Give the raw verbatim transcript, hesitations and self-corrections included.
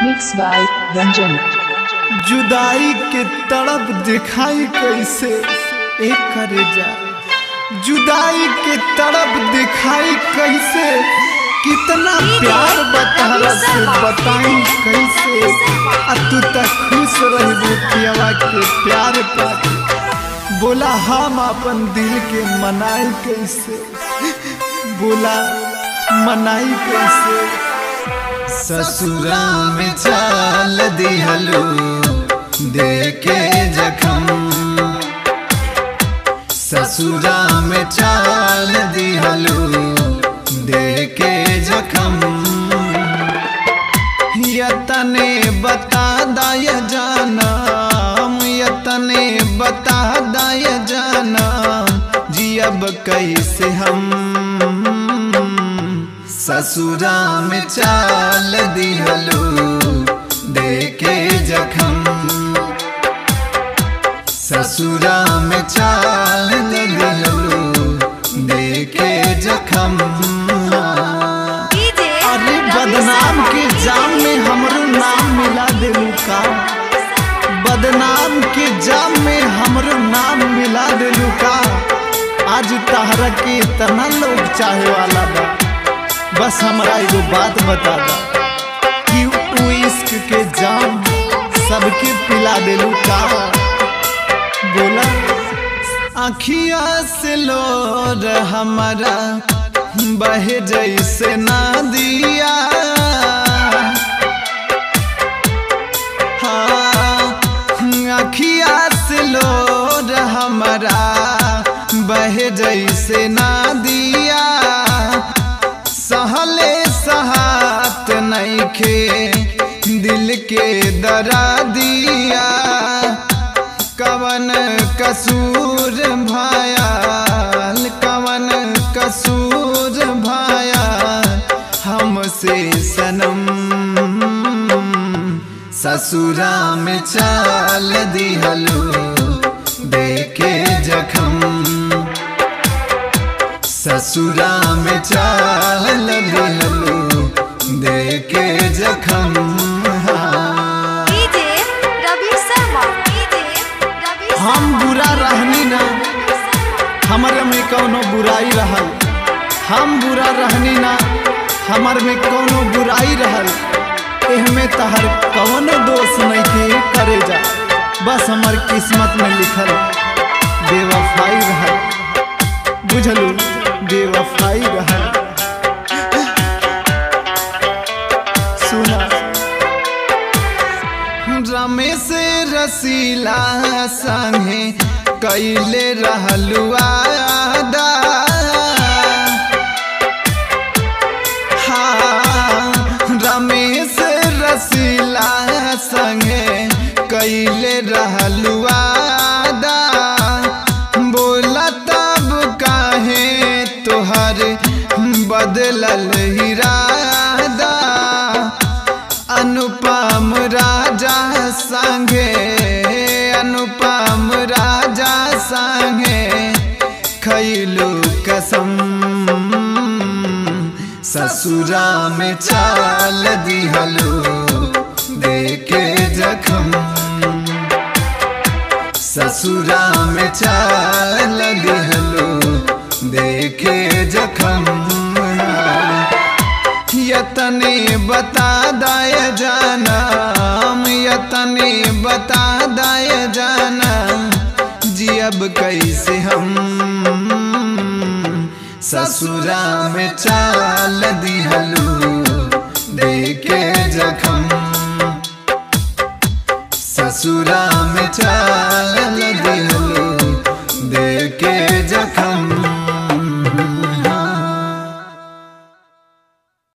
Mixed by Ranjan. जुदाई के तड़प दिखाई कैसे एक करे जा, जुदाई के तड़प दिखाई कैसे, कितना प्यार बता से बताई कैसे, आ तू तक खुश रही पियावा के प्यार पाके, बोला हम अपन दिल के मनाई कैसे, बोला मनाई कैसे। ससुरा में चाल दिहलू देके जखम, ससुरा में चाल दिहलू देके जखम, यतने बता दाय जानम, यतने बता दाय जानम, जियब कैसे हम। ससुरा में चाल दिहलू देके जखम, ससुरा में चाल दिहलू देके जखम। अरे बदनाम के जाम में हमरो नाम मिला देलू का, बदनाम के जाम में हमरो नाम मिला देलू का। आज तहरा के इतना लोग चाहे वाला बा, बस हमरा एगो बात बता दा कि तू इश्क के जाम सबके पिला देलू का। बोला आँखिया से लोर हमारा बहे जैसे ना दिया, हाँ आँखिया से लोर हमारा बहे जैसे ना दिया, सहले सहात नइखे दिल के दरा दिया, कवन कसूर भायाल, कवन कसूर भाया हमसे सनम। ससुरा में चाल दिहलू देके जखम, ससुरा में चाल दिहलू देके जखम। हम बुरा रहनी ना, हमर में कौनो बुराई रहल, हम बुरा रहनी ना, हमर में कौनो बुराई रहल, एहमे तहर कौनो दोष नहीं के करे जा, बस हमर किस्मत में लिखल बेवफाई रहल, बुझलू बेवफाई रहल। सुना रमेश रसीला संगे कैले रहलू आदा, हाँ रमेश रसीला संगे कैले रहलू आदा, बोला तब काहे तोहर बदलल इरादा, अनुपम राजा संगे, अनुपम राजा संगे खैलू कसम। ससुरा में चाल दिहलू देके जखम, ससुरा में चाल दिहलू देके जखम, यतने बता दाय जानम, यतने बता दाय जानम, जियब कैसे हम। ससुरा में चाल दी